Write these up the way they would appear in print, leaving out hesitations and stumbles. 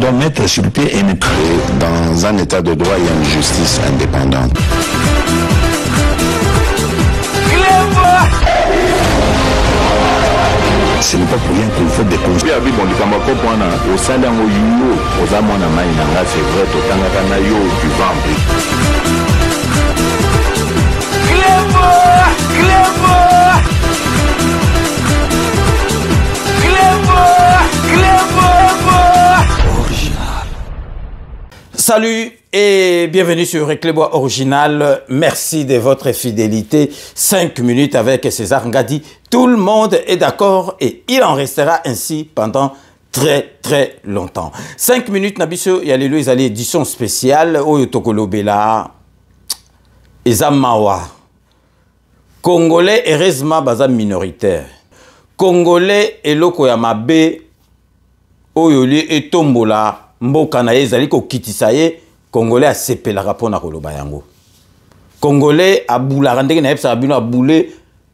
doit mettre sur pied et dans un état de droit, il y a une justice indépendante. Ce n'est pas pour rien qu'il faut des conseils. Salut et bienvenue sur Reclebois Original. Merci de votre fidélité. 5 minutes avec César Ngadi. Tout le monde est d'accord et il en restera ainsi pendant très longtemps. 5 minutes, Nabiso, il y a les édition spéciale. Oyo Tokolo Bela. Ezamawa. Congolais, heureusement, baza minoritaire. Congolais, eloko ya mabe. Oyoli et tombola. Mboka na ezali ko kitisa ye Congolais a sepela rapona koloba yango. Congolais a boulaka ndenge na yebisa bino a boule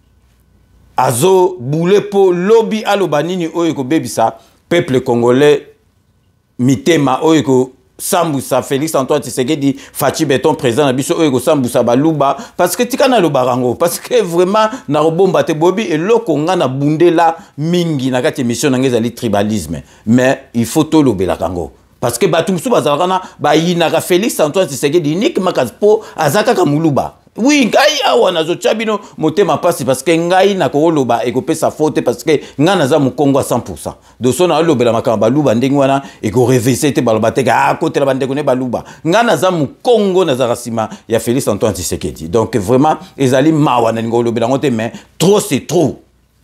azo boule po lobby aloba nini oyo ko bebisa peuple congolais mitema oyo ko sambusa Félix Antoine Tshisekedi Fachi Beton président na biso oyo ko sambusa baluba parce que tika na lobarango parce que vraiment na robomba te bobi eloko nga na bundela mingi na kati émission na ngezali tribalisme mais il faut to lobela kango. Parce que Batumsu Bazalana, Bayinaka Félix Antoine Tshisekedi, Nick Makaspo, Azaka Kamuluba. Oui, Ngai awana zo chabino motema pasi parce que Ngai na koloba ekope sa faute parce que Nganaza mu Congo à 100%. De son na lobela makamba luba ndenge wana eko révisé te balobateka à côté la bande kone baluba. Nganaza mu Congo na zarasima ya Félix Antoine Tshisekedi. Donc vraiment ezali mawana ngo lobela ngote mais trop c'est trop.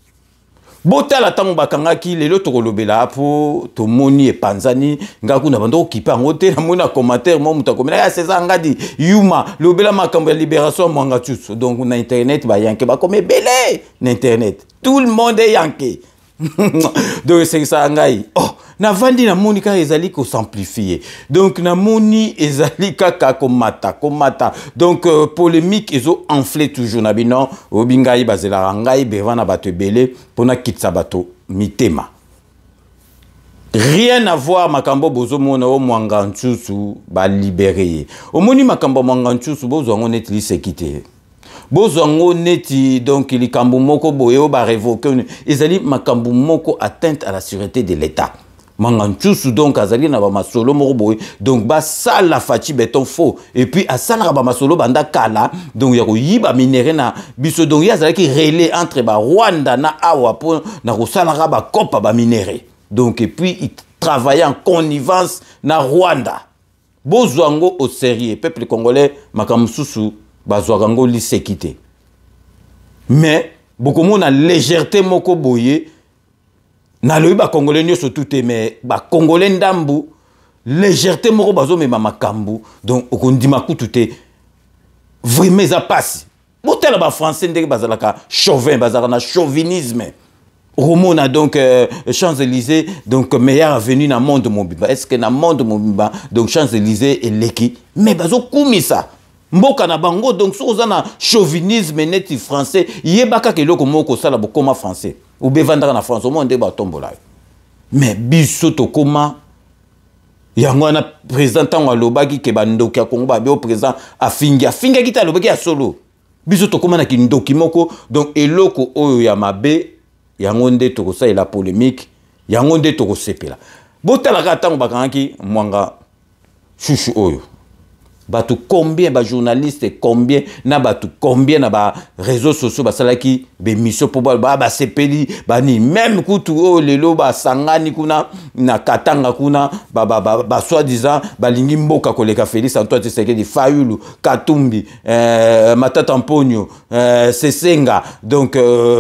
Bota la tango bakangaki lelo tokolobela po tomoni e panzani ngaku na bando kipa ngote na mona commentaire mo muta komela ya César Ngadi yuma lobela makambo ya libération mwanga tsuso donc na internet ba yanke ba comme belé na internet tout le monde est yanké donc c'est ça ngai oh na vandi na moni ka ezali ko simplifier donc na moni ezali kaka komata donc polémique ezo enflé toujours na bino obingai bazela ngai bevana bato belé pona kitsa bato mitema rien à voir makambo bozo mona o mwanga ntsusu ba libérer omoni makambo mwanga ntsusu bozo ngone lisekité Bozongo neti donc il kambu moko boyo ba révoquer ezali makambu moko atteinte à la sûreté de l'État. Manganchusu donc azali na ba masolo moko boyo donc ba sala Fachi Beton faux et puis asala ba masolo banda kala donc ya ko yiba minéré na biso donc ya azali ki relais entre ba Rwanda na awa po na ko sala ba kopa ba minéré donc et puis il travaillait en connivence na Rwanda. Bozongo au sérieux peuple congolais makamsusu bazwakango lisekité. Mais beaucoup de na légèreté moko boye na loyi ba congolais nyoso tout mais ba congolais ndambu légèreté moko bazo mema makambu donc okondima kututé vraiment ça passe. Botela ba français ndenge bazalaka chauvin bazalaka na chauvinisme. Romona donc Champs-Élysées donc meilleure avenue na monde mobimba. Est-ce que na monde mobimba donc Champs-Élysées et leki mais bazo kumisa mboka na bango donc soza na chauvinisme neti français yebaka ke loko moko sala bokoma français ou bevandaka na France au monde ba tombola mais biso to koma yango na président tango alobaki ke bandoki ya Congo ba be au président afinga kita alobaki ya solo biso to koma na kindoki moko donc eloko oyo ya mabe yango nde to kosa la polémique yango nde to kosepela botala ka tango bakangaki mwanga chouchou oyo batu combien ba journalistes combien na batu combien na ba réseaux sociaux ba salaki be mission pour ba sepeli ba ni même kutu o lelo ba sangani kuna na katanga kuna ba soi-disant ba lingi mboka koleka Félix Antoine Tshisekedi Fayulu Katumbi Matata Mponyo Sesenga donc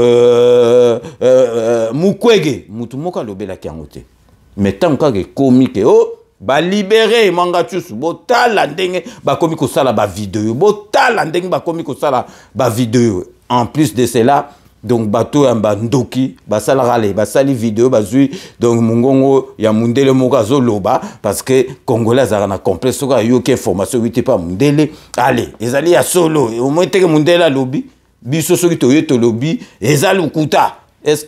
Mukwege mutu moka lobela kiangote mais tant que comique oh ba libéré manga tsusu botala ndenge ba komi ko sala ba vidéo botala ndenge ba komi ko sala ba vidéo en plus de cela donc bato ya ndoki ba sala rale ba sali vidéo ba zui donc mungongo ya mundele moko azoloba parce que congolais azara na complexe ko yo ke information wite pa mundele allez ezali ya solo au moins teke mundele lobby biso soki to yeto lobby ezali ukuta est-ce que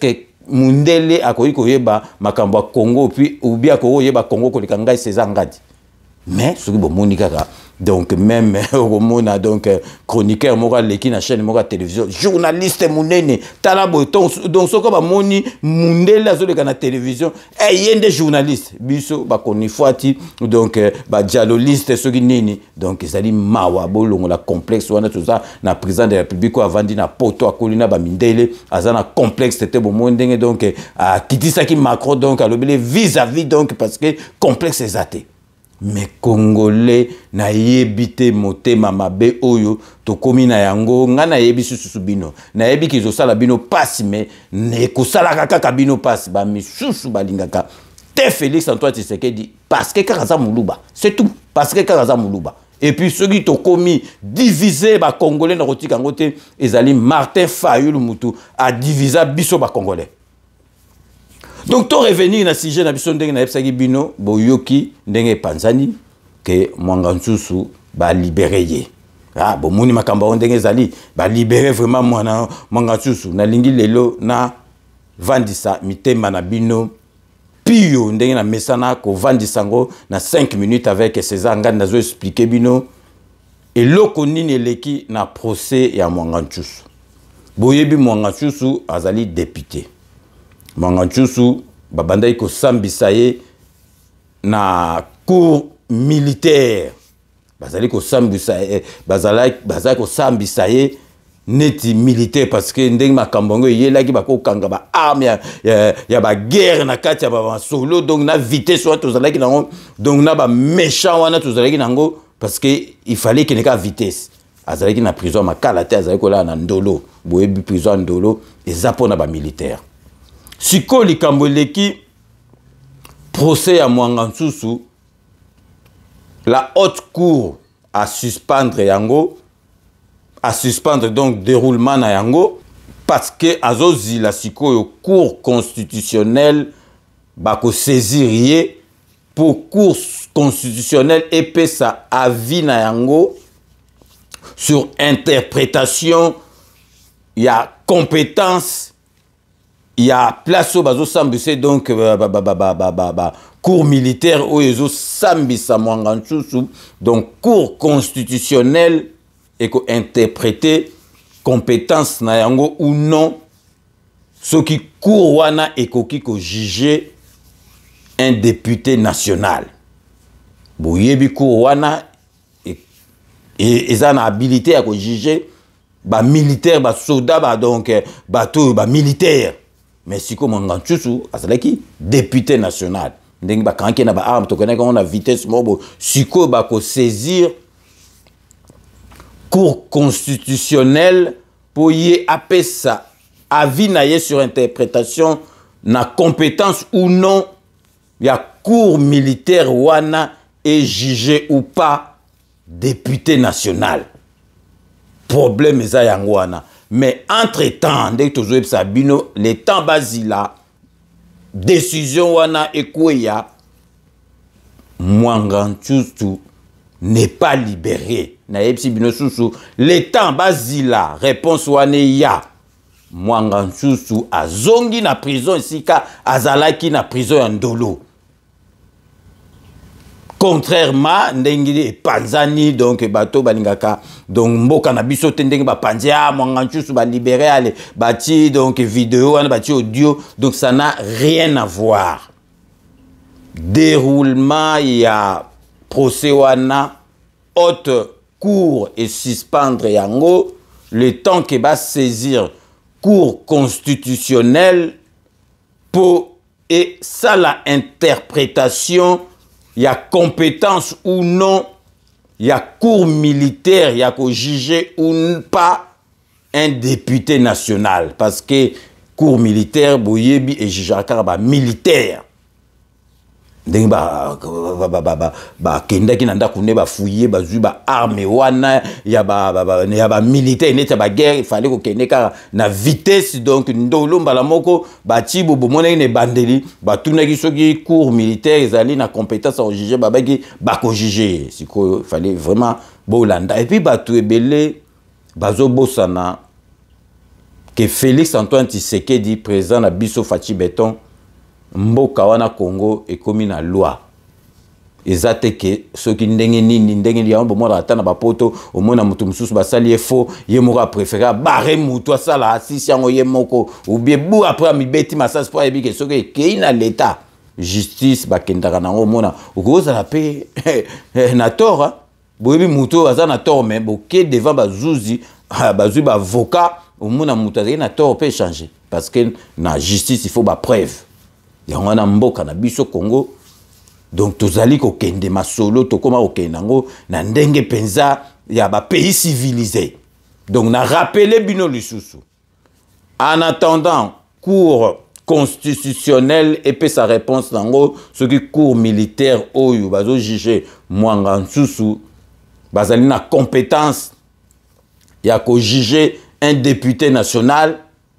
mundele akoyi koyeba makambo ya Congo puis ou bien koyeba Congo koleka ngai César Ngadi mais soki bomoni kaka donc même romona donc chroniqueur moko leki na chaîne moko télévision journaliste munene tala boton donc soko ba moni mundele azoleka na télévision yende journaliste biso ba koni fwati donc ba dialogiste soki nini donc ezali mawa bolongo la complexe wana tout ça na président de la République ko avandi na poto akolina ba mindele azana complexe tete bomo ndenge donc a kitisaki Macron donc alobele vis-à-vis donc parce que complexe ezate. Mais Congolais na yebite motema mabe oyo tokomi na yango nga na yebi susu bino na yebi kizosala bino pasi mais ne kosala kaka bino pasi ba misusu balingaka te Félix Antoine Tshisekedi parce que kaka za muluba c'est tout parce que kaka za muluba et puis ceux qui tokomi diviser ba Congolais na kotika ngote ezali Martin Fayulu mutu a diviser biso ba Congolais. Donc, to revenir na sujet na biso ndenge na yebisaki bino boyoki ndenge panzani ke Mwanganchusu ba libéré ye. Ah, bomoni makambo ndenge zali ba libéré vraiment Mwanganchusu na lingi lelo na vandisa mitema na bino pio ndenge na mesana ko vandisa ngo na 5 minutes avec César Ngadi nazo expliquer bino eloko nini eleki na procès ya Mwanganchusu. Boyebi Mwanganchusu azali député. Mwanganchusu babandai ko sambisa ye na cour militaire bazali ko sambisa bazali ko sambisa ye neti militaire parce que ndenge makambongo yelaki bako kanga ba arme ya ba guerre na kati ya ba solo donc na vitesse wa tozalaki nango donc na ba méchant wana tozalaki nango parce que il fallait qu'il ait vitesse azalaki na prison makala te azalaki kola na ndolo boyebi prison ndolo ezapo na ba militaire. Siko likambo leki procès à Mwanganchusu, la haute cour a suspendre yango, a suspendre donc déroulement na yango parce que azozi la siko yo cour constitutionnelle bako saisir pour cour constitutionnelle et sa avis na yango sur interprétation il y a compétence. Il y a place au bazo sambise donc cour militaire où ils ont sambisa Mwanganchusu donc cour constitutionnelle et ko interpréter compétence na yango ou non ce qui cour wana et ko juger un député national boyebi cour wana et ils ont habilité à ko juger ba militaire ba soldat ba donc bateau ba militaire. Mais si comme Mwanganchusu azalaki député national ndenge ba kanki na ba arme to connaît on a vitesse mobo siko ba ko saisir cour constitutionnelle pour y apesa avis na ye sur interprétation na compétence ou non ya cour militaire wana est jugé ou pas député national problème eza yango wana. Mais entre-temps, dès que tu as bino, les temps basila, décision wana ekweya, Mwanganchusu n'est pas libéré. Naepsi bino susu, les temps basila, réponse wana ya, Mwanganchusu azongi na prison isika, azalaki na prison ya ndolo. Contrairement ndenge panzani donc bato balingaka donc mboka na biso te ndenge ba panzia Mwanganchusu ba libéré ale bati donc vidéo wana bati audio donc ça n'a rien à voir. Déroulement ya procès wana haute cour et suspendre yango le temps que va saisir cour constitutionnelle pour et ça la interprétation. Il y a compétence ou non, il y a cour militaire, il y a qu'au juger ou pas un député national. Parce que cour militaire, boyebi et jugeaka militaire. Ndenge kenda ki nanda kune ba fouiller ba zu ba arme wana ya ba militaire neta ba guerre il fallait ko kende ka na vitesse donc ndolo mbala moko ba tibo bomona ne bandeli ba tunaki soki cour militaire ezali na compétence à juger ba ko juger siko il fallait vraiment bolanda et puis ba tu ebele bazo bosana que Félix Antoine Tshisekedi président na biso Fachi Beton mboka wana Congo ekomi na loi ezate ke soki ndenge nini ndenge ya bomona atana bapoto omona mutu mususu basali efo ye moko préférer barre mutu asala asisi yango ye moko ou bien bu après mibeti masasi po yebi ke soki ekei na l'état justice bakendaka nango omona okozala pe na tort boyebi mutu aza na tort mais boke devant bazuzi bazui bavocat omona mutu azali na tort pe changer parce que na justice il faut ba preuve yango na mboka na biso Congo. Donc tozali ko kende masolo tokoma ko kenango na ndenge penza ya ba pays civilisé. Donc na rappeler bino lisusu. En attendant cour constitutionnel et puis sa réponse nango ce qui cour militaire oyo bazo juger mwanga nsusu bazali na compétence ya ko juger un député national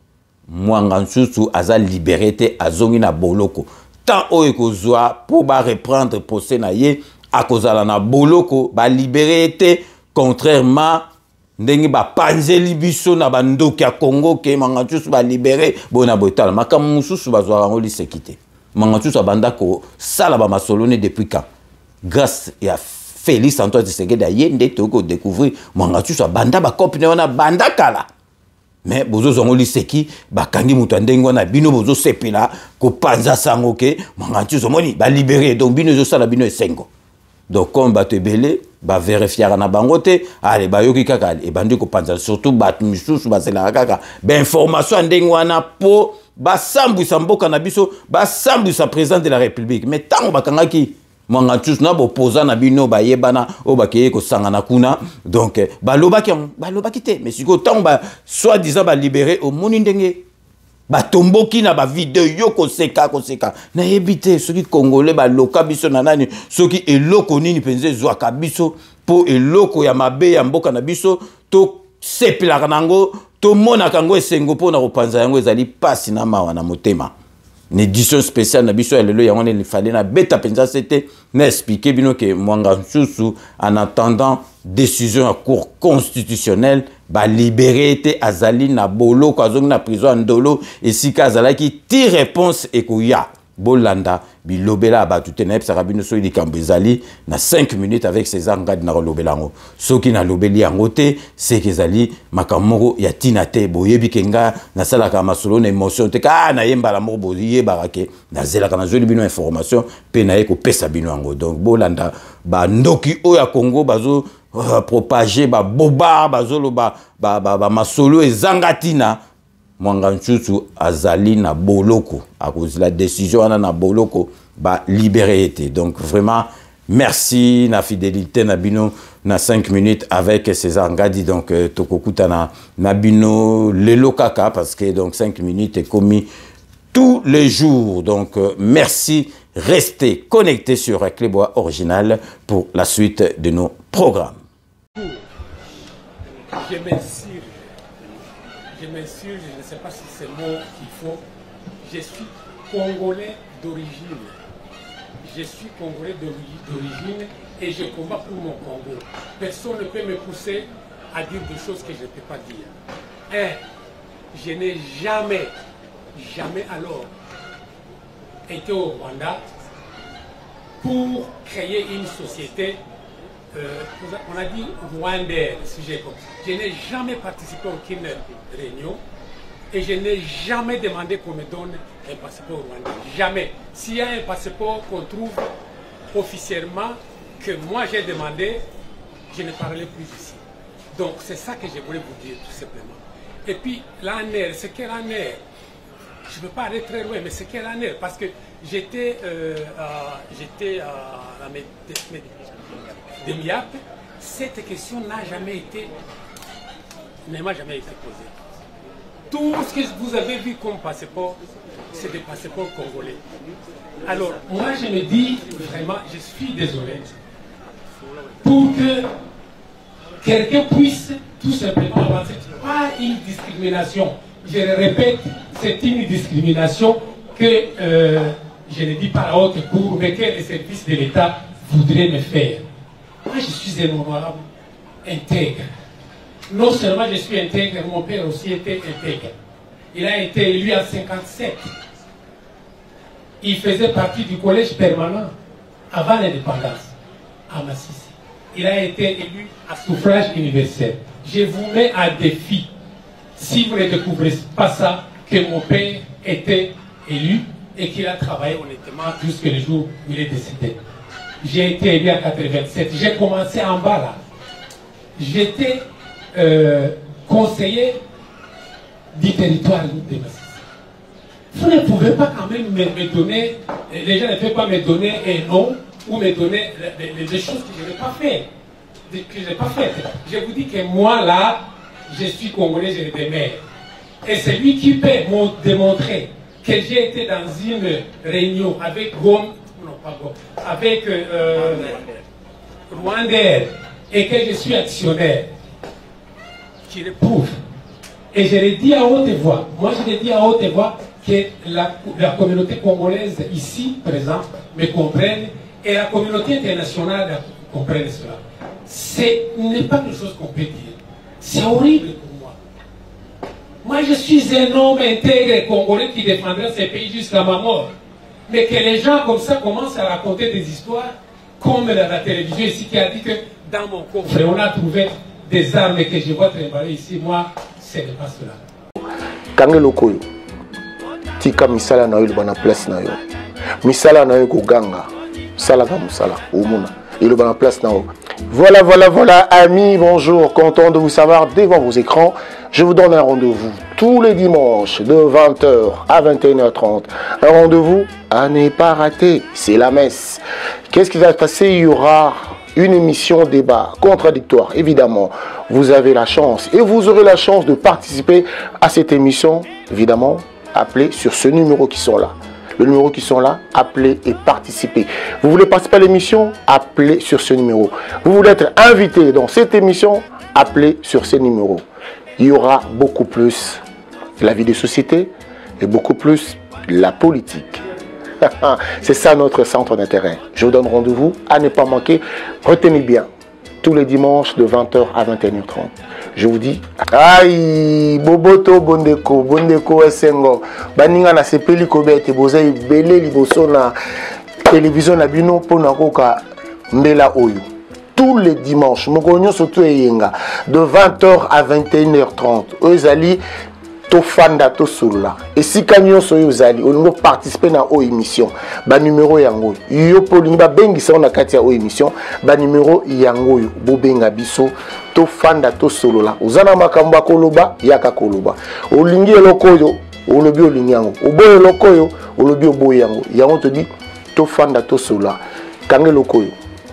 mwanga nsusu aza libéré te azongi na boloko. Tant oyo kozwa pour ba reprendre procès na ye akozala na boloko ba libéré te contrairement ndenge ba panzeli biso na bandoki ya Congo ke mangantusu ba libéré bona botala makamu mususu bazwa rango lisekité mangantusu abanda ko sala ba masolone depuis quand grâce ya Félix Antoine Tshisekedi yende toko découvrir mangantusu abanda ba copine wana banda kala. Mais bozo zongoli seki bakangi mutu ndenge wana bino bozo sepela ko panza sango ke mangantu zomoni ba libérer donc bino zo sala bino esengo donc comme ba te belé ba vérifier na bangote allez ba yoki kaka e bandi ko panza surtout bat misusu ba sela kaka ba information ndenge wana po ba sambu samboka na biso ba sambu sa président de la République mais tango bakangaki mangantus na bopoza na bino ba yebana o bakeye ko sangana kuna donc balobaki te mais siko tant ba soit disant ba libérer au moni ndenge ba tomboki na ba vidéo yo ko seka na ebité soki congolais ba loka biso na nani soki eloko nini penze zwaka biso po eloko ya mabe ya mboka na biso to sepela nango to mona kango esengo po na kopanza yango ezali pasi na mawa na motema. Une édition spéciale na biso elelo yango il fallait na beta penza c'était na expliquer bino que mwanga nsusu en attendant décision à cour constitutionnelle ba libéré te azali na bolo ko azongi na prison ndolo esika azalaki ti réponse ekoya bolanda bilobela ba tutena epsaka bino so likambo ezali na 5 minutes avec César Ngadi na lobelango soki na lobeli yango te c'est que ezali makamoko ya tina te boyebi kenga na salaka masolo na émotion te ka na yemba la moko boye barake na zelaka na joli bino information pe na eko pesa bino yango donc bolanda ba ndoki o ya Congo bazo propager ba boba bazolo ba masolo ezangatina mwanga nsusu azali na boloko à cause de la décision na boloko ba libéré été donc vraiment merci na fidélité na bino na 5 minutes avec César Ngadi donc tokokuta na bino lelo kaka parce que donc 5 minutes est commis tous les jours donc merci restez connectés sur Clébois Original pour la suite de nos programmes. Je m'assure, je ne sais pas si c'est le mot qu'il faut. Je suis congolais d'origine. Je suis congolais d'origine et je combats pour mon Congo. Personne ne peut me pousser à dire des choses que je ne peux pas dire. Je n'ai jamais alors été au Rwanda pour créer une société. On a dit rwandaise, si j'ai compris. Je n'ai jamais participé à aucune réunion et je n'ai jamais demandé qu'on me donne un passeport rwandais. Jamais. S'il y a un passeport qu'on trouve officiellement, que moi j'ai demandé, je ne parlerai plus ici. Donc c'est ça que je voulais vous dire tout simplement. Et puis l'ANR, c'est quel ANR? Je ne peux pas aller très loin, mais c'est quel ANR? Parce que j'étais à la de MIAP, cette question ne m'a jamais été posée. Tout ce que vous avez vu comme passeport, c'est des passeports congolais. Alors, moi je me dis, vraiment, je suis désolé, pour que quelqu'un puisse tout simplement avancer. Pas une discrimination. Je le répète, c'est une discrimination que je ne dis pas à haute cour, mais que les services de l'État voudraient me faire. Moi, je suis un honorable intègre. Non seulement je suis intègre, mon père aussi était intègre. Il a été élu en 57. Il faisait partie du collège permanent avant l'indépendance, à Massissi. Il a été élu à suffrage universel. Je vous mets à défi, si vous ne découvrez pas ça, que mon père était élu et qu'il a travaillé honnêtement jusqu'au jour où il est décédé. J'ai été élu en 87. J'ai commencé en bas là. J'étais conseiller du territoire de Massissi. Vous ne pouvez pas quand même me donner, les gens ne peuvent pas me donner un nom ou me donner des choses que je n'ai pas faites. Je vous dis que moi là, je suis congolais, je le demeure. Et c'est lui qui peut me démontrer que j'ai été dans une réunion avec Gom, non pas Gom, avec Rwandair et que je suis actionnaire, qui le prouve. Et je le dis à haute voix, moi je le dis à haute voix que la communauté congolaise ici présente me comprenne et la communauté internationale comprenne cela. Ce n'est pas quelque chose qu'on peut dire. C'est horrible pour moi. Moi je suis un homme intègre congolais qui défendra ce pays jusqu'à ma mort. Mais que les gens comme ça commencent à raconter des histoires, comme la télévision ici qui a dit que dans mon coffre on a trouvé des armes que je vois trimballer ici, moi ce n'est pas cela. Kangelo Koyo, tika misala na yo bana place na yo. Misala na yo ko ganga, sala ka musala, omuna. Il bana place na yo. Voilà, amis, bonjour, content de vous savoir devant vos écrans. Je vous donne un rendez-vous tous les dimanches de 20h à 21h30. Un rendez-vous à ne pas rater, c'est la messe. Qu'est-ce qui va se passer? Il y aura une émission débat contradictoire, évidemment. Vous avez la chance et vous aurez la chance de participer à cette émission, évidemment, appelez sur ce numéro qui sont là. Le numéro qui sont là, appelez et participez. Vous voulez participer à l'émission, appelez sur ce numéro. Vous voulez être invité dans cette émission, appelez sur ce numéro. Il y aura beaucoup plus la vie de société et beaucoup plus la politique. C'est ça notre centre d'intérêt. Je vous donne rendez-vous à ne pas manquer. Retenez bien, tous les dimanches de 20h à 21h30. Je vous dis, aïe, Boboto Bondeko Esengo, Baninga na sepeli kobete, bozai belé liboso na télévision na bino pona koka mbela oyo. Tous les dimanches, Mokonyo surtout eyenga, de 20h à 21h30. Ozali tofanda tosula. Et si kanyo soyo ozali, on va participer na o émission. Ba numéro yango. Yo polingi ba bengi sa na kati ya o émission, ba numéro yango yo bo benga biso tofanda tosolola. Ozana makambo koloba yaka koloba. Olingi eloko yo, olobi olingi yango. Oboye eloko yo, olobi oboye yango. Yango te dit tofanda tosolola. Kange eloko yo.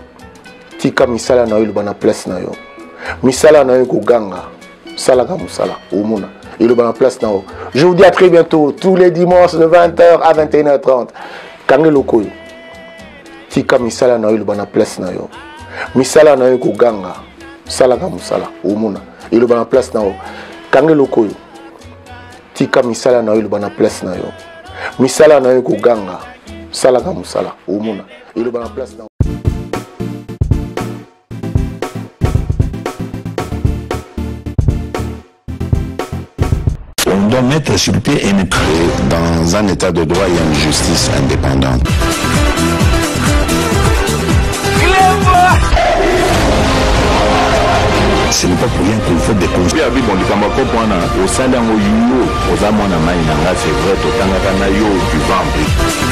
Tika misala na yo bana place na yo. Misala na yo ko ganga. Sala ka musala. Omuna. Et le bon place là-haut. Je vous dis à très bientôt, tous les dimanches de 20h à 21h30. Kangelo Koyo. Tika misala na yo le bon place na yo. Misala na yo ko ganga. Sala ka musala. Omuna. Et le bon place là-haut. Kangelo Koyo. Tika misala na yo le bon place na yo. Misala na yo ko ganga. Sala ka musala. Omuna. Et le bon place là-haut. On doit mettre sur pied et dans un état de droit, il y a une justice indépendante. Ce n'est pas pour rien qu'il faut découvrir. C'est vrai,